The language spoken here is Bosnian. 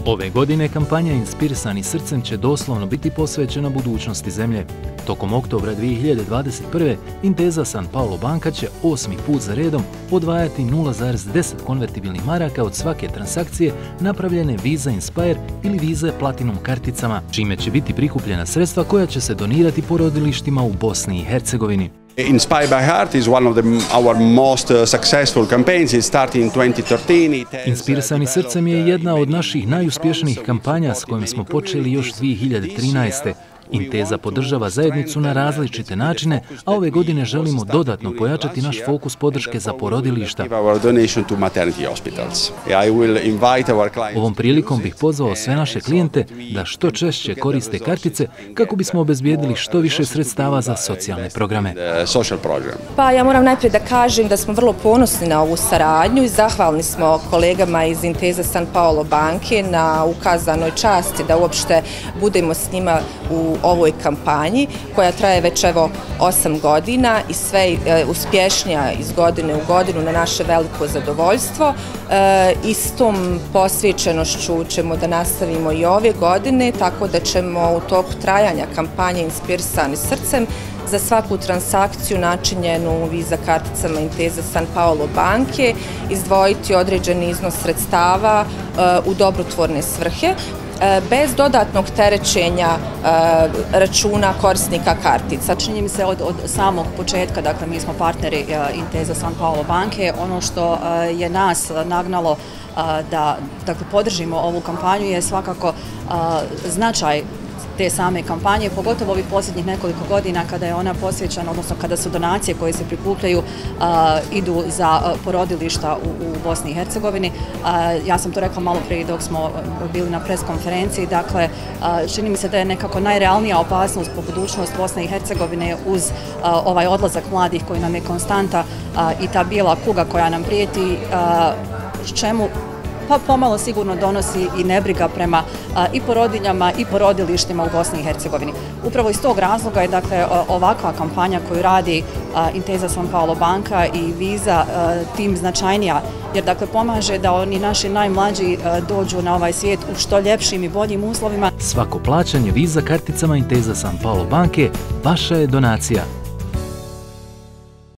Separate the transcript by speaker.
Speaker 1: Ove godine kampanja Inspirisani srcem će doslovno biti posvećena budućnosti zemlje. Tokom oktobra 2021. Intesa San Paolo banka će 8. put za redom odvajati 0,10 konvertibilnih maraka od svake transakcije napravljene Visa Inspire ili Visa Platinum karticama, čime će biti prikupljena sredstva koja će se donirati porodilištima u Bosni i Hercegovini.
Speaker 2: Inspire by Heart is one of our most successful campaigns. It started in 2013.
Speaker 1: Inspirisani srcem je jedna od naših najuspješnijih kampanja s kojom smo počeli još 2013. Intesa podržava zajednicu na različite načine, a ove godine želimo dodatno pojačati naš fokus podrške za porodilišta. Ovom prilikom bih pozvao sve naše klijente da što češće koriste kartice kako bismo obezbijedili što više sredstava za socijalne programe.
Speaker 3: Pa ja moram najprije da kažem da smo vrlo ponosni na ovu saradnju i zahvalni smo kolegama iz Intesa San Paolo banke na ukazanoj časti da uopšte budemo s njima u ovoj kampanji koja traje već evo 8 godina i sve uspješnija iz godine u godinu na naše veliko zadovoljstvo. Istom posvećenošću ćemo da nastavimo i ove godine, tako da ćemo u toku trajanja kampanje Inspirisani srcem za svaku transakciju načinjenu Visa karticama Intesa San Paolo banke izdvojiti određeni iznos sredstava u dobrotvorne svrhe, bez dodatnog terećenja računa korisnika kartica.
Speaker 4: Čini mi se od samog početka, dakle mi smo partneri Intesa San Paolo banke, ono što je nas nagnalo da podržimo ovu kampanju je svakako značaj te same kampanje, pogotovo ovih posljednjih nekoliko godina kada je ona posvećena, odnosno kada su donacije koje se prikupljaju idu za porodilišta u Bosni i Hercegovini. Ja sam to rekla malo prije dok smo bili na pres konferenciji, dakle čini mi se da je nekako najrealnija opasnost po budućnost Bosne i Hercegovine uz ovaj odlazak mladih koji nam je konstanta i ta bijela kuga koja nam prijeti, čemu pa pomalo sigurno donosi i nebriga prema i porodiljama i porodilištima u Bosni i Hercegovini. Upravo iz tog razloga je dakle ovakva kampanja koju radi Intesa San Paolo banka i Visa tim značajnija, jer dakle pomaže da oni naši najmlađi dođu na ovaj svijet u što ljepšim i boljim uslovima.
Speaker 1: Svako plaćanje Visa karticama Intesa San Paolo banke vaša je donacija.